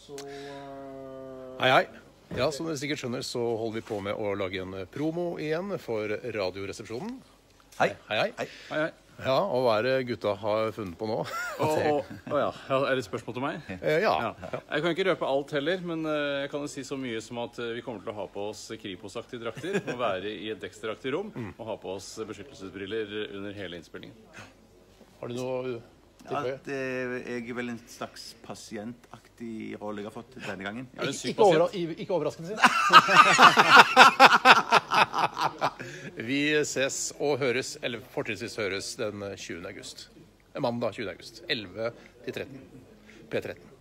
Hei, hei. Ja, som dere sikkert skjønner, så holder vi på med å lage en promo igjen for Radioresepsjonen. Hei. Hei, hei. Hei, hei. Ja, og hva er det gutta har funnet på nå? Ja. Er det et spørsmål til meg? Ja. Jeg kan ikke røpe alt heller, men jeg kan jo si så mye som at vi kommer til å ha på oss Kripos-aktige drakter, og være i et Dexter-aktig rom, og ha på oss beskyttelsesbriller under hele innspillingen. Har du noe tilføye? Jeg er vel en slags pasientaktig rolle jeg har fått denne gangen. Er det en syk pasient? Ikke overraskende, Vi ses og høres, eller fortrinnsvis høres, den 20. august. Mandag 20. august. 11 til 13. P13.